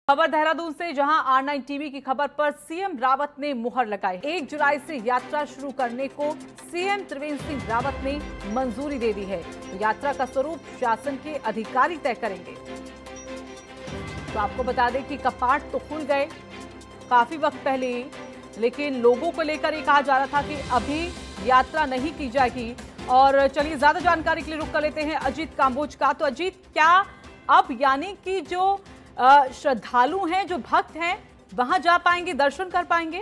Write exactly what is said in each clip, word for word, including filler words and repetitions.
खबर देहरादून से, जहां आर नाइन टीवी की खबर पर सीएम रावत ने मुहर लगाई। एक जुलाई से यात्रा शुरू करने को सीएम त्रिवेंद्र सिंह रावत ने मंजूरी दे दी है। तो यात्रा का स्वरूप शासन के अधिकारी तय करेंगे। तो आपको बता दें कि कपाट तो खुल गए काफी वक्त पहले ही, लेकिन लोगों को लेकर ये कहा जा रहा था कि अभी यात्रा नहीं की जाएगी। और चलिए ज्यादा जानकारी के लिए रुक कर लेते हैं अजीत काम्बोज का। तो अजीत, क्या अब यानी कि जो श्रद्धालु हैं, जो भक्त हैं, वहां जा पाएंगे, दर्शन कर पाएंगे?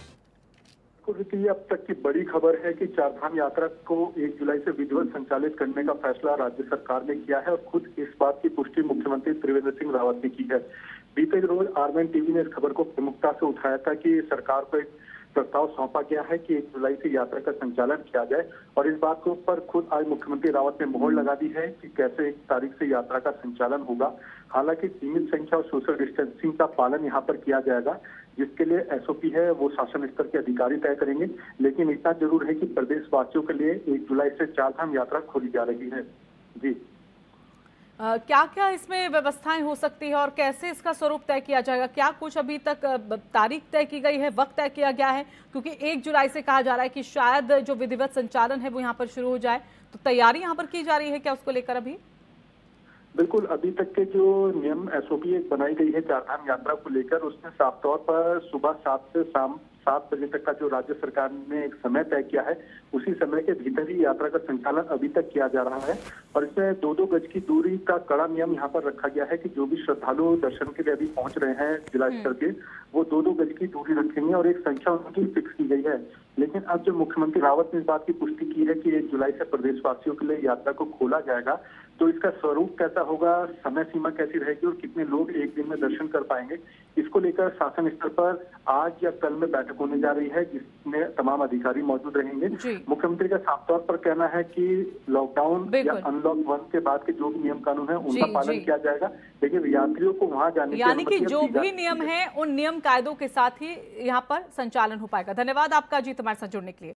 ये अब तक की बड़ी खबर है कि चारधाम यात्रा को एक जुलाई से विधिवत संचालित करने का फैसला राज्य सरकार ने किया है और खुद इस बात की पुष्टि मुख्यमंत्री त्रिवेंद्र सिंह रावत ने की है। बीते रोज आर नाइन टीवी ने इस खबर को प्रमुखता से उठाया था कि सरकार को एक प्रस्ताव सौंपा गया है कि एक जुलाई से यात्रा का संचालन किया जाए, और इस बात के ऊपर खुद आज मुख्यमंत्री रावत ने मोहर लगा दी है कि कैसे एक तारीख से यात्रा का संचालन होगा। हालांकि सीमित संख्या और सोशल डिस्टेंसिंग का पालन यहाँ पर किया जाएगा, जिसके लिए एसओपी है वो शासन स्तर के अधिकारी तय करेंगे। लेकिन इतना जरूर है कि प्रदेशवासियों के लिए एक जुलाई से चारधाम यात्रा खोली जा रही है। जी, Uh, क्या क्या इसमें व्यवस्थाएं हो सकती है और कैसे इसका स्वरूप तय किया जाएगा? क्या कुछ अभी तक तारीख तय की गई है, वक्त तय किया गया है? क्योंकि एक जुलाई से कहा जा रहा है कि शायद जो विधिवत संचालन है वो यहाँ पर शुरू हो जाए, तो तैयारी यहाँ पर की जा रही है क्या उसको लेकर? अभी बिल्कुल, अभी तक के जो नियम एसओपी एक बनाई गई है चारधाम यात्रा को लेकर, उसमें साफ तौर पर सुबह सात से शाम सात बजे तक का जो राज्य सरकार ने एक समय तय किया है, उसी समय के भीतर ही यात्रा का संचालन अभी तक किया जा रहा है। और इसमें दो दो गज की दूरी का कड़ा नियम यहाँ पर रखा गया है कि जो भी श्रद्धालु दर्शन के लिए अभी पहुंच रहे हैं जिला स्तर के, वो दो दो गज की दूरी रखेंगे और एक संख्या उनकी फिक्स की गई है। लेकिन अब जो मुख्यमंत्री रावत ने इस बात की पुष्टि की है कि एक जुलाई से प्रदेशवासियों के लिए यात्रा को खोला जाएगा, तो इसका स्वरूप कैसा होगा, समय सीमा कैसी रहेगी और कितने लोग एक दिन में दर्शन कर पाएंगे, इसको लेकर शासन स्तर पर आज या कल में बैठक होने जा रही है, जिसमें तमाम अधिकारी मौजूद रहेंगे। मुख्यमंत्री का साफ तौर पर कहना है कि लॉकडाउन या अनलॉक वन के बाद के जो भी नियम कानून है उनका पालन किया जाएगा, लेकिन यात्रियों को वहां जाने यानी कि जो भी नियम है उन नियम कायदों के साथ ही यहाँ पर संचालन हो पाएगा। धन्यवाद आपका अजीत, हमारे साथ जुड़ने के लिए।